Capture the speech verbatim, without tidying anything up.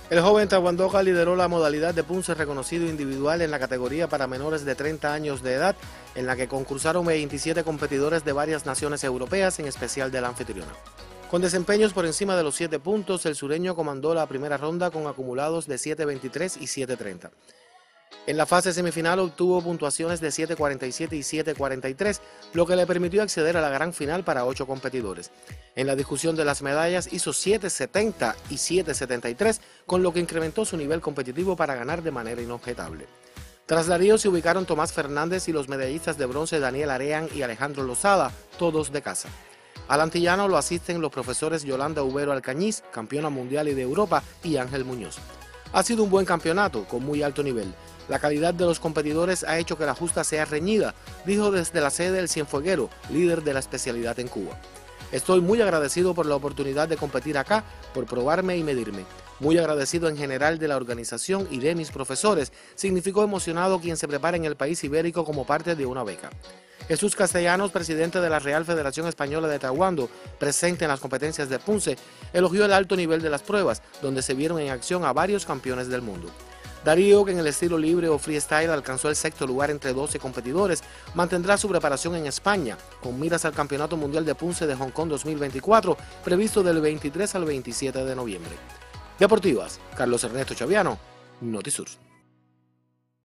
El joven Tahuandoga lideró la modalidad de punce reconocido individual en la categoría para menores de treinta años de edad, en la que concursaron veintisiete competidores de varias naciones europeas, en especial de la anfitriona. Con desempeños por encima de los siete puntos, el sureño comandó la primera ronda con acumulados de siete veintitrés y siete treinta. En la fase semifinal obtuvo puntuaciones de siete cuarenta y siete y siete cuarenta y tres, lo que le permitió acceder a la gran final para ocho competidores. En la discusión de las medallas hizo siete setenta y siete setenta y tres, con lo que incrementó su nivel competitivo para ganar de manera inobjetable. Tras Darío se ubicaron Tomás Fernández y los medallistas de bronce Daniel Arean y Alejandro Lozada, todos de casa. Al antillano lo asisten los profesores Yolanda Ubero Alcañiz, campeona mundial y de Europa, y Ángel Muñoz. Ha sido un buen campeonato, con muy alto nivel. La calidad de los competidores ha hecho que la justa sea reñida, dijo desde la sede el Cienfueguero, líder de la especialidad en Cuba. Estoy muy agradecido por la oportunidad de competir acá, por probarme y medirme. Muy agradecido en general de la organización y de mis profesores. Significó emocionado quien se prepara en el país ibérico como parte de una beca. Jesús Castellanos, presidente de la Real Federación Española de Taekwondo, presente en las competencias de Punce, elogió el alto nivel de las pruebas, donde se vieron en acción a varios campeones del mundo. Darío, que en el estilo libre o freestyle alcanzó el sexto lugar entre doce competidores, mantendrá su preparación en España, con miras al Campeonato Mundial de Punce de Hong Kong dos mil veinticuatro, previsto del veintitrés al veintisiete de noviembre. Deportivas, Carlos Ernesto Chaviano, Notisur.